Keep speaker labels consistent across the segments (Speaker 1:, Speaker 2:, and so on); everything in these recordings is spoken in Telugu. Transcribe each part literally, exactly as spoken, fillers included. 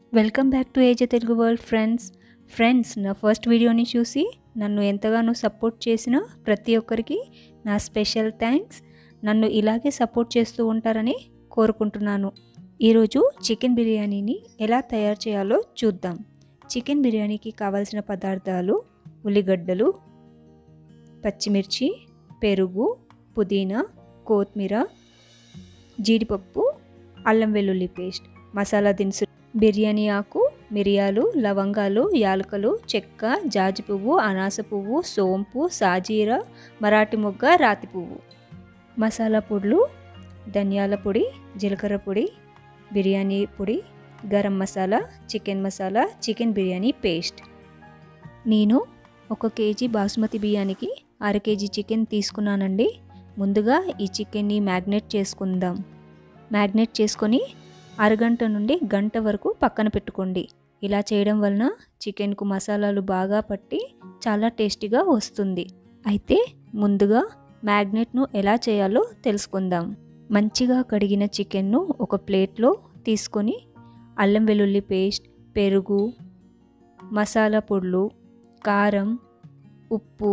Speaker 1: Welcome back to AJ Telugu world friends friends నా ఫస్ట్ వీడియోని చూసి నన్ను ఎంతగానో సపోర్ట్ చేసిన ప్రతి ఒక్కరికి నా స్పెషల్ థ్యాంక్స్. నన్ను ఇలాగే సపోర్ట్ చేస్తూ ఉంటారని కోరుకుంటున్నాను. ఈరోజు చికెన్ బిర్యానీని ఎలా తయారు చేయాలో చూద్దాం. చికెన్ బిర్యానీకి కావాల్సిన పదార్థాలు: ఉల్లిగడ్డలు, పచ్చిమిర్చి, పెరుగు, పుదీనా, కొత్తిమీర, జీడిపప్పు, అల్లం వెల్లుల్లి పేస్ట్, మసాలా దినుసులు, బిర్యానీ ఆకు, మిరియాలు, లవంగాలు, యాలకులు, చెక్క, జాజి పువ్వు, అనాస పువ్వు, సోంపు, సాజీర, మరాఠీ మొగ్గ, రాతి పువ్వు. మసాలా పొడులు: ధనియాల పొడి, జీలకర్ర పొడి, బిర్యానీ పొడి, garam masala, chicken masala, chicken biryani paste. నేను ఒక కేజీ బాస్మతి బియ్యానికి అర కేజీ చికెన్ తీసుకున్నానండి. ముందుగా ఈ చికెన్ని మ్యాగ్నేట్ చేసుకుందాం. మ్యాగ్నేట్ చేసుకొని అరగంట నుండి గంట వరకు పక్కన పెట్టుకోండి. ఇలా చేయడం వలన చికెన్కు మసాలాలు బాగా పట్టి చాలా టేస్టీగా వస్తుంది. అయితే ముందుగా మ్యాగ్నేట్ను ఎలా చేయాలో తెలుసుకుందాం. మంచిగా కడిగిన చికెన్ను ఒక ప్లేట్లో తీసుకొని అల్లం వెల్లుల్లి పేస్ట్, పెరుగు, మసాలా పొడులు, కారం, ఉప్పు,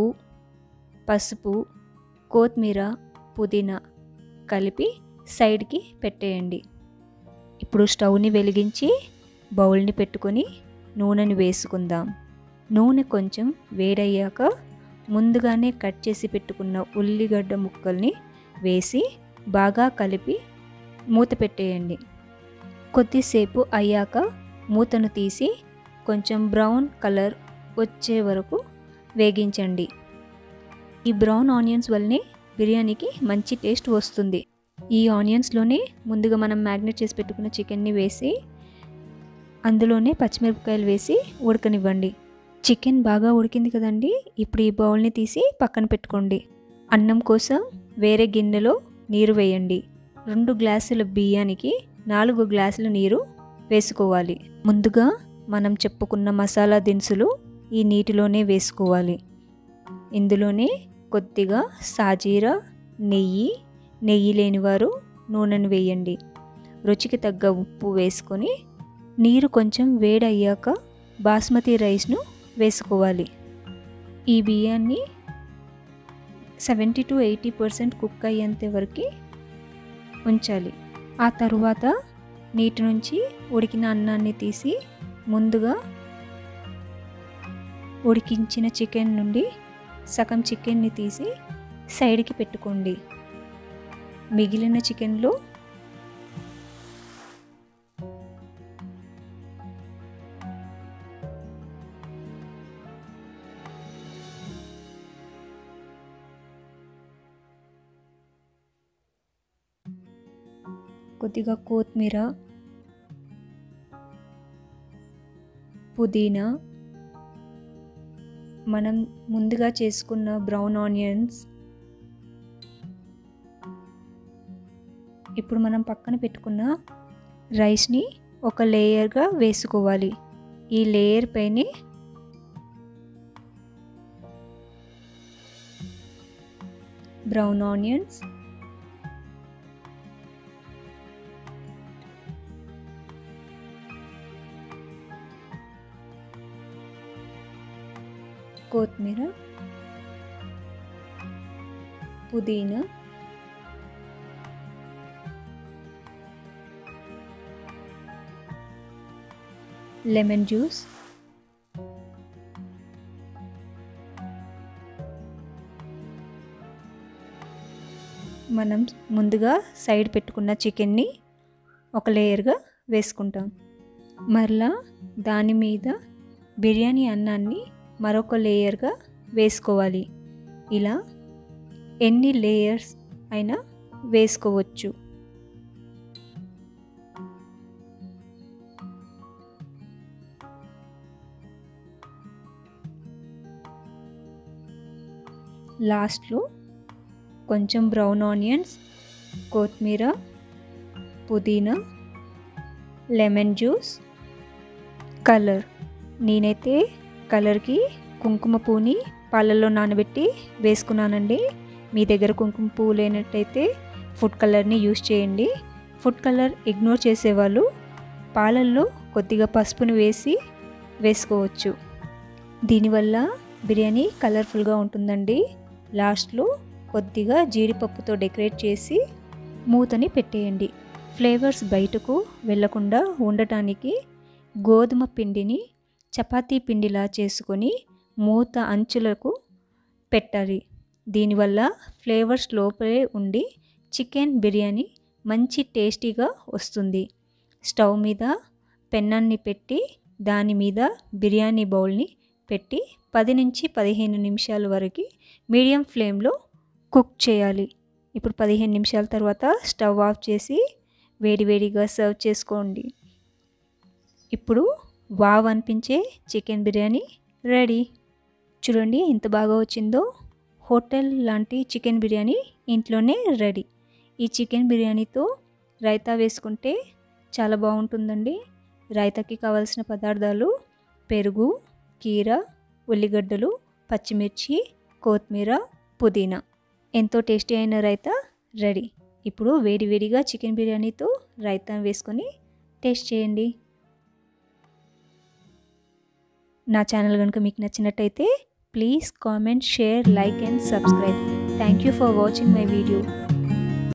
Speaker 1: పసుపు, కొత్తిమీర, పుదీనా కలిపి సైడ్కి పెట్టేయండి. ఇప్పుడు స్టవ్ని వెలిగించి బౌల్ని పెట్టుకొని నూనెని వేసుకుందాం. నూనె కొంచెం వేడయ్యాక ముందుగానే కట్ చేసి పెట్టుకున్న ఉల్లిగడ్డ ముక్కల్ని వేసి బాగా కలిపి మూత పెట్టేయండి. కొద్దిసేపు అయ్యాక మూతను తీసి కొంచెం బ్రౌన్ కలర్ వచ్చే వరకు వేగించండి. ఈ బ్రౌన్ ఆనియన్స్ వల్లనే బిర్యానీకి మంచి టేస్ట్ వస్తుంది. ఈ ఆనియన్స్లోనే ముందుగా మనం మ్యాగ్నేట్ చేసి పెట్టుకున్న చికెన్ని వేసి అందులోనే పచ్చిమిరపకాయలు వేసి ఉడకనివ్వండి. చికెన్ బాగా ఉడికింది కదండి. ఇప్పుడు ఈ బౌల్ని తీసి పక్కన పెట్టుకోండి. అన్నం కోసం వేరే గిన్నెలో నీరు వేయండి. రెండు గ్లాసుల బియ్యానికి నాలుగు గ్లాసుల నీరు వేసుకోవాలి. ముందుగా మనం చెప్పుకున్న మసాలా దినుసులు ఈ నీటిలోనే వేసుకోవాలి. ఇందులోనే కొద్దిగా సాజీర, నెయ్యి, నెయ్యి లేనివారు నూనెను వేయండి. రుచికి తగ్గ ఉప్పు వేసుకొని నీరు కొంచెం వేడయ్యాక బాస్మతి రైస్ను వేసుకోవాలి. ఈ బియ్యాన్ని seventy to eighty percent cook అయ్యేంత వరకు ఉంచాలి. ఆ తరువాత నీటి నుంచి ఉడికిన అన్నాన్ని తీసి ముందుగా ఉడికించిన చికెన్ నుండి సగం చికెన్ని తీసి సైడ్కి పెట్టుకోండి. మిగిలిన చికెన్లో కొద్దిగా కొత్తిమీర, పుదీనా, మనం ముందుగా చేసుకున్న బ్రౌన్ ఆనియన్స్, ఇప్పుడు మనం పక్కన పెట్టుకున్న రైస్ని ఒక లేయర్గా వేసుకోవాలి. ఈ లేయర్ పైన బ్రౌన్ ఆనియన్స్, కొత్తిమీర, పుదీనా, లెమన్ జ్యూస్, మనం ముందుగా సైడ్ పెట్టుకున్న చికెన్ని ఒక లేయర్గా వేసుకుంటాం. మరలా దాని మీద బిర్యానీ అన్నాన్ని మరొక లేయర్గా వేసుకోవాలి. ఇలా ఎన్ని లేయర్స్ అయినా వేసుకోవచ్చు. లాస్ట్లో కొంచెం బ్రౌన్ ఆనియన్స్, కొత్తిమీర, పుదీనా, లెమన్ జ్యూస్, కలర్. నేనైతే కలర్కి కుంకుమ పువ్వుని పాలల్లో నానబెట్టి వేసుకున్నానండి. మీ దగ్గర కుంకుమ పువ్వు లేనట్టయితే ఫుడ్ కలర్ని యూస్ చేయండి. ఫుడ్ కలర్ ఇగ్నోర్ చేసేవాళ్ళు పాలల్లో కొద్దిగా పసుపును వేసి వేసుకోవచ్చు. దీనివల్ల బిర్యానీ కలర్ఫుల్గా ఉంటుందండి. లాస్ట్లో కొద్దిగా జీడిపప్పుతో డెకరేట్ చేసి మూతని పెట్టేయండి. ఫ్లేవర్స్ బయటకు వెళ్ళకుండా ఉండటానికి గోధుమ పిండిని చపాతీ పిండిలా చేసుకొని మూత అంచులకు పెట్టాలి. దీనివల్ల ఫ్లేవర్స్ లోపలే ఉండి చికెన్ బిర్యానీ మంచి టేస్టీగా వస్తుంది. స్టవ్ మీద పెన్నాన్ని పెట్టి దాని మీద బిర్యానీ బౌల్ని పెట్టి పది నుంచి పదిహేను నిమిషాల వరకు మీడియం ఫ్లేమ్లో కుక్ చేయాలి. ఇప్పుడు పదిహేను నిమిషాల తర్వాత స్టవ్ ఆఫ్ చేసి వేడివేడిగా సర్వ్ చేసుకోండి. ఇప్పుడు వావ్ అనిపించే చికెన్ బిర్యానీ రెడీ. చూడండి ఎంత బాగా వచ్చిందో. హోటల్ లాంటి చికెన్ బిర్యానీ ఇంట్లోనే రెడీ. ఈ చికెన్ బిర్యానీతో రైతా వేసుకుంటే చాలా బాగుంటుందండి. రైతాకి కావాల్సిన పదార్థాలు పెరుగు, కీర, ఉల్లిగడ్డలు, పచ్చిమిర్చి, కొత్తిమీర, పుదీనా. ఎంతో టేస్టీ అయిన రైతా రెడీ. ఇప్పుడు వేడివేడిగా చికెన్ బిర్యానీతో రైతా వేసుకొని టేస్ట్ చేయండి. నా ఛానల్ కనుక మీకు నచ్చినట్టయితే please comment, share, like and subscribe. Thank you for watching my video.